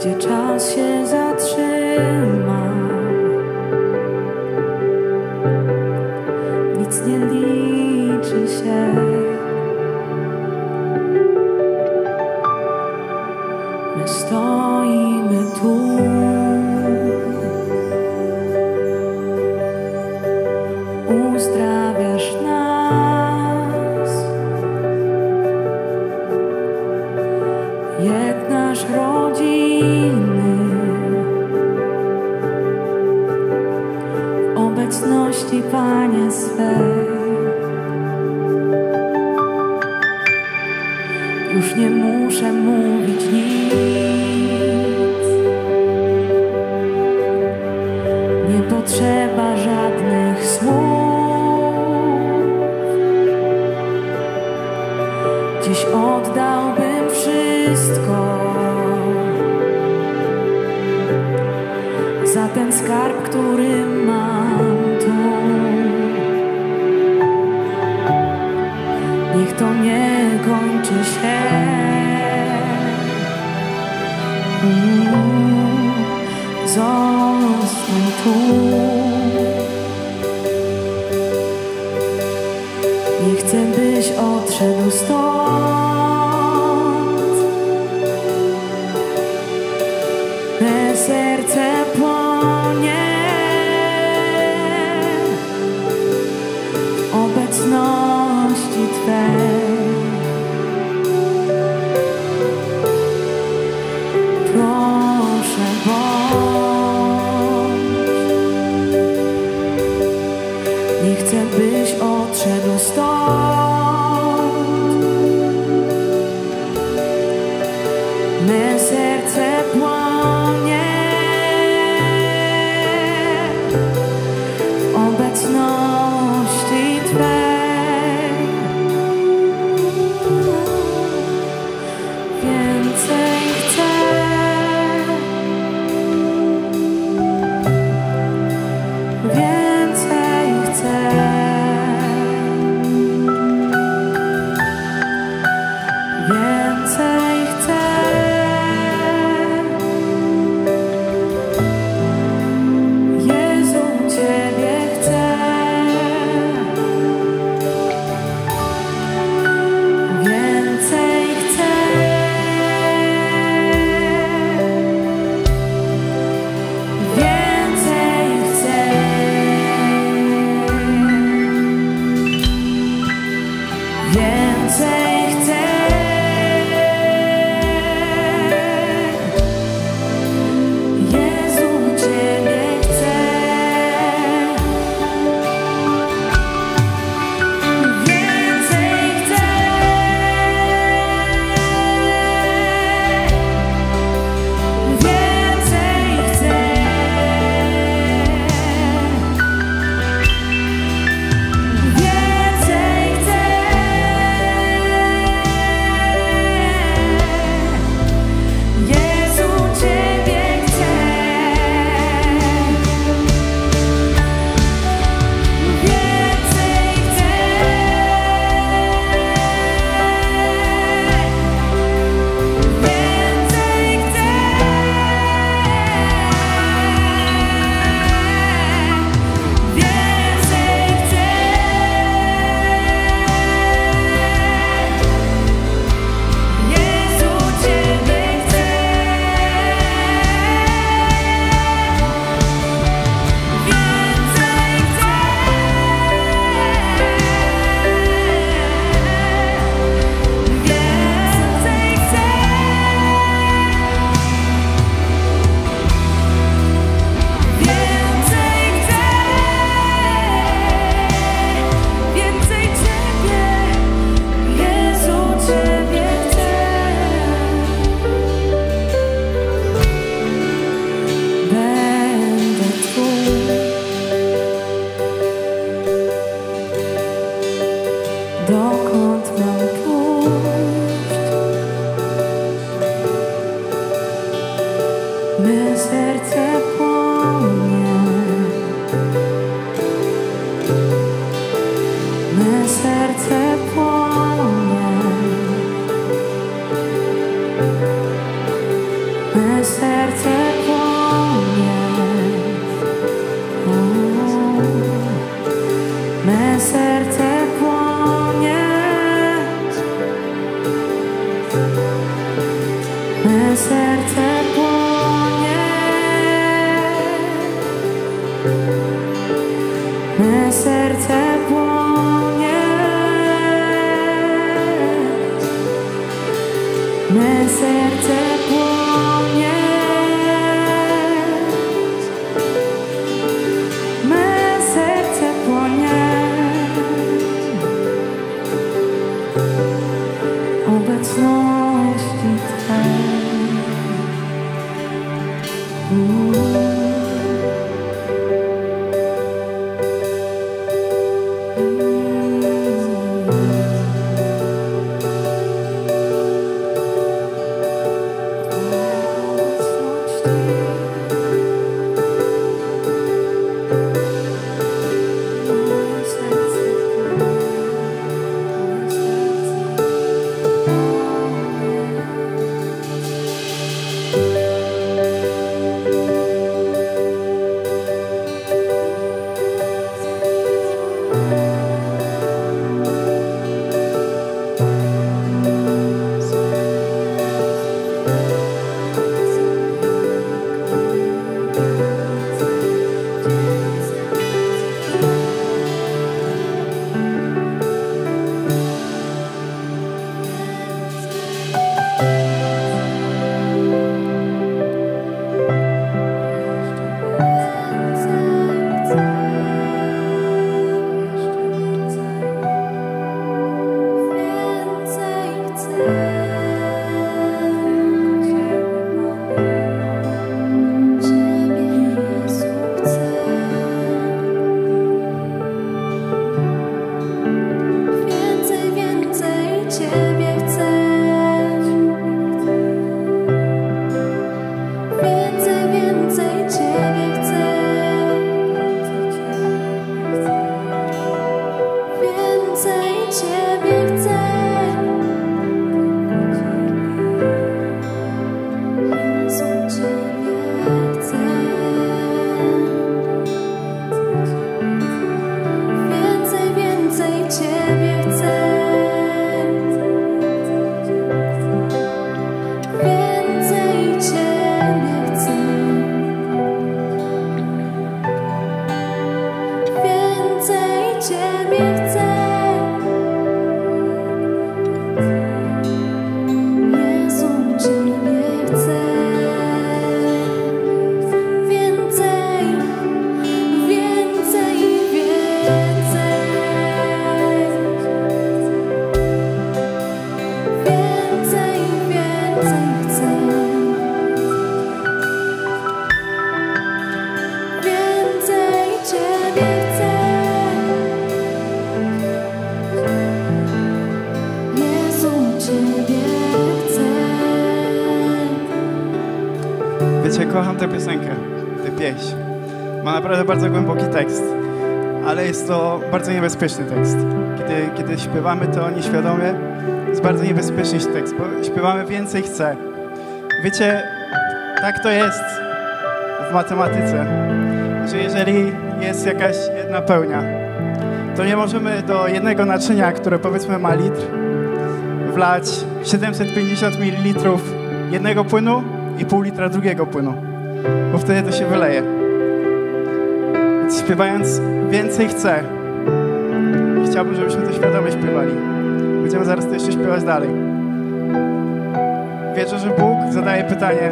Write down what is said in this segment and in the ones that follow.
gdzie czas się zatrzyma. Nic nie liczy się. My stoimy tu, uzdrawiasz nas, jednasz rodziny w obecności Panie swej. Już nie muszę mówić nic, nie potrzeba żadnych słów. Dziś oddałbym wszystko za ten skarb, który mam tu. Niech to nie kończy się. Zostań tu. Nie chcę, byś odszedł stąd. Me serce płonie w obecności Twej. Proszę, bądź. Nie chcę, byś odszedł stąd. Me serce płonie w obecności Twej. Więcej chcę. Więcej chcę. Więcej chcę. Jezu, Ciebie chcę. Więcej chcę. Więcej chcę. Więcej chcę. Jezu, Ciebie chcę. Więcej chcę. Więcej chcę. Więcej chcę. Jezu, Ciebie chcę. Więcej chcę. Więcej chcę. Więcej chcę. Jezu, Ciebie chcę. Więcej chcę. Więcej chcę. Więcej chcę. Więcej Ciebie. Jezu, Ciebie chcę. Będę Twój. Dokąd mam pójść? Me serce płonie. Me serce płonie me serce płonie, me serce płonie, me serce płonie, me serce płonie, me serce płonie, me serce płonie obecności Twej. Wiecie, kocham tę piosenkę, tę pieśń. Ma naprawdę bardzo głęboki tekst, ale jest to bardzo niebezpieczny tekst. Kiedy śpiewamy to nieświadomie, jest bardzo niebezpieczny tekst, bo śpiewamy więcej chcę. Wiecie, tak to jest w matematyce, że jeżeli jest jakaś jedna pełnia, to nie możemy do jednego naczynia, które powiedzmy ma litr, wlać 750 ml jednego płynu i pół litra drugiego płynu, bo wtedy to się wyleje. Więc śpiewając więcej chcę, chciałbym, żebyśmy to świadomie śpiewali. Będziemy zaraz to jeszcze śpiewać dalej. Wierzę, że Bóg zadaje pytanie,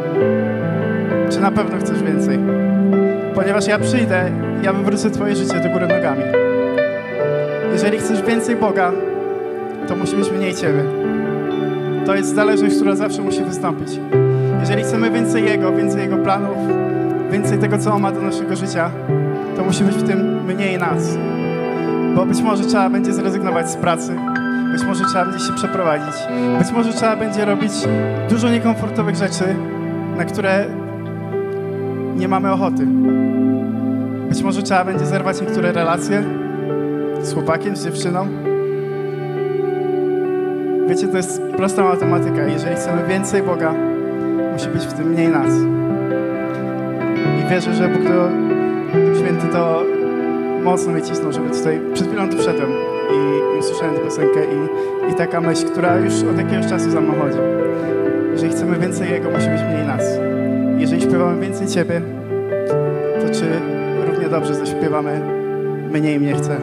czy na pewno chcesz więcej? Ponieważ ja przyjdę, ja wywrócę twoje życie do góry nogami. Jeżeli chcesz więcej Boga, to musi być mniej ciebie. To jest zależność, która zawsze musi wystąpić. Jeżeli chcemy więcej Jego planów, więcej tego, co On ma do naszego życia, to musi być w tym mniej nas. Bo być może trzeba będzie zrezygnować z pracy, być może trzeba będzie się przeprowadzić, być może trzeba będzie robić dużo niekomfortowych rzeczy, na które nie mamy ochoty. Być może trzeba będzie zerwać niektóre relacje z chłopakiem, z dziewczyną. Wiecie, to jest prosta matematyka. Jeżeli chcemy więcej Boga, musi być w tym mniej nas. I wierzę, że Bóg Święty to mocno wycisnął, żeby tutaj, przed chwilą tu wszedłem i usłyszałem tę piosenkę i taka myśl, która już od jakiegoś czasu za mną chodzi. Jeżeli chcemy więcej Jego, musi być mniej nas. Jeżeli śpiewamy więcej Ciebie, to czy równie dobrze zaśpiewamy mniej mnie chce?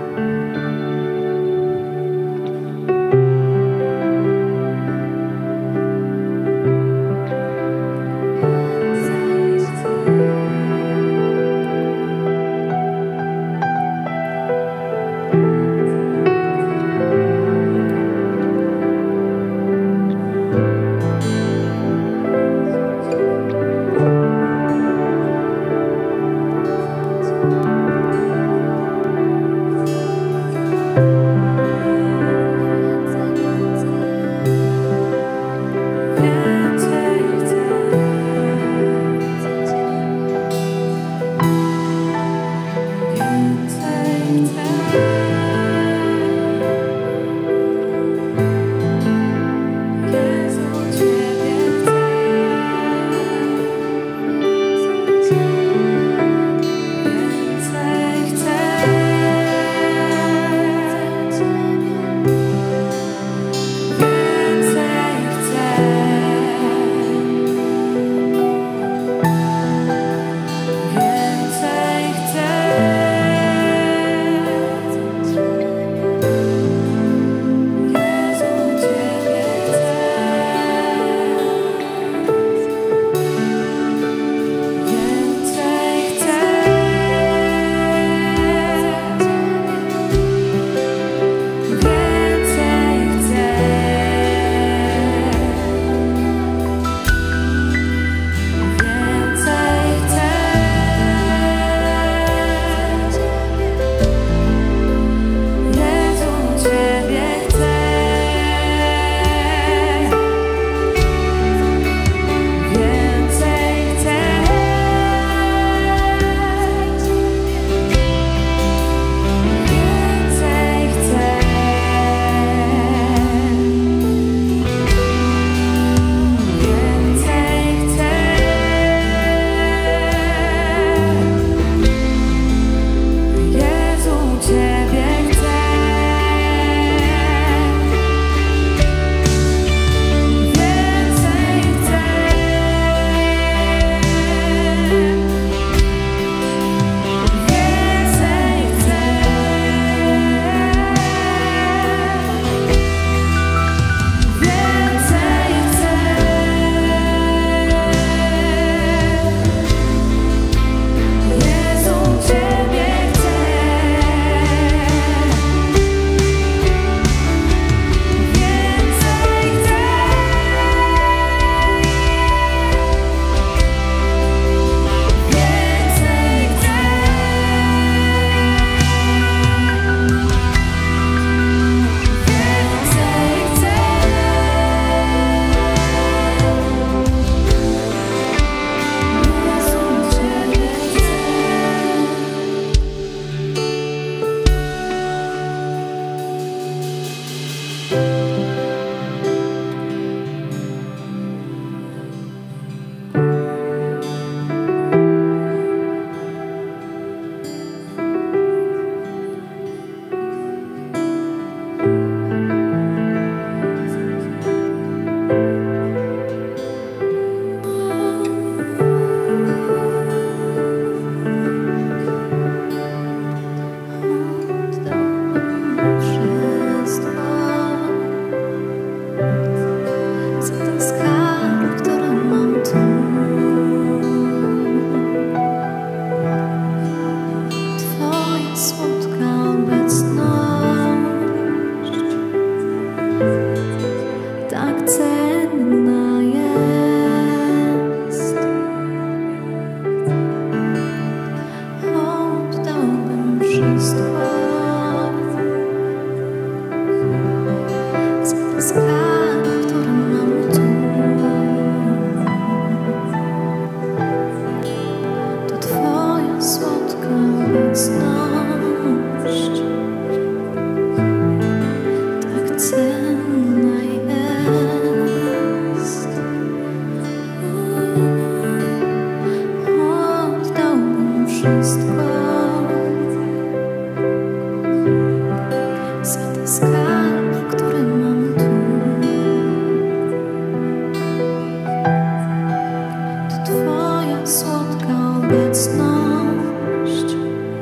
słodka obecność,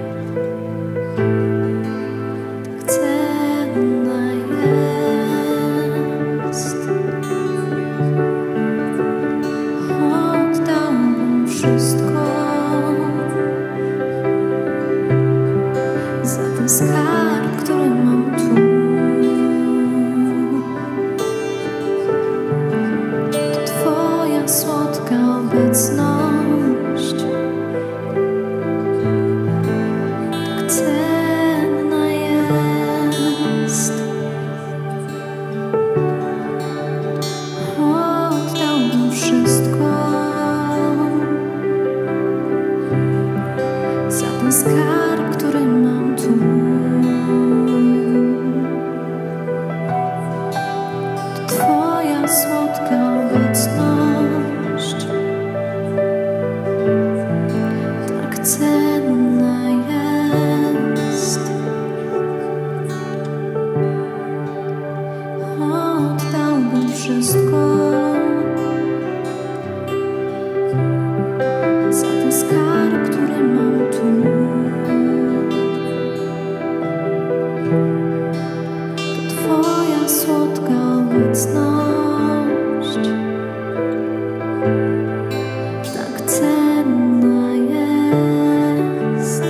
tak cenna jest. Oddałbym wszystko za ten skarb, który mam tu. To Twoja słodka obecność, tak cenna jest. Oddałbym wszystko za ten skarb, który mam tu. To Twoja słodka obecność, tak cenna jest. Oddałbym wszystko za ten skarb, który mam tu. To Twoja słodka obecność, tak cenna jest.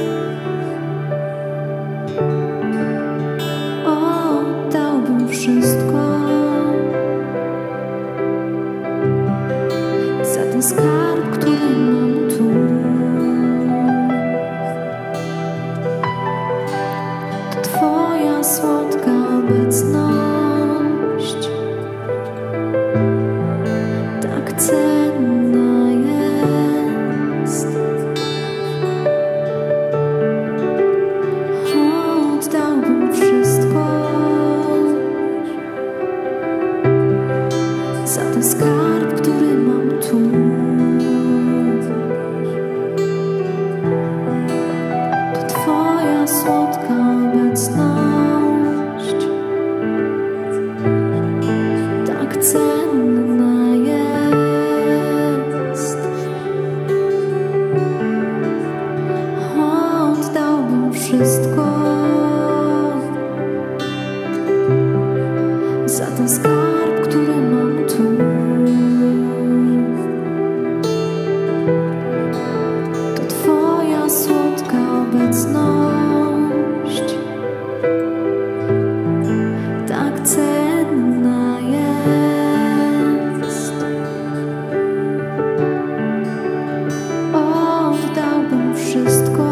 Oddałbym wszystko za ten skarb, który mam tu. To Twoja słodka obecność, tak cenna jest. Oddałbym wszystko za ten skarb, który mam tu. To Twoja słodka obecność, tak cenna jest. Oddałbym wszystko za ten skarb, który mam tu. To Twoja słodka obecność, tak cenna jest. Oddałbym wszystko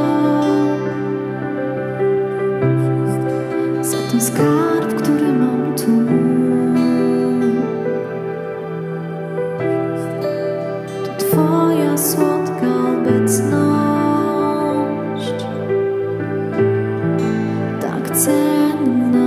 za ten skarb, który mam tu. To Twoja słodka obecność, tak cenna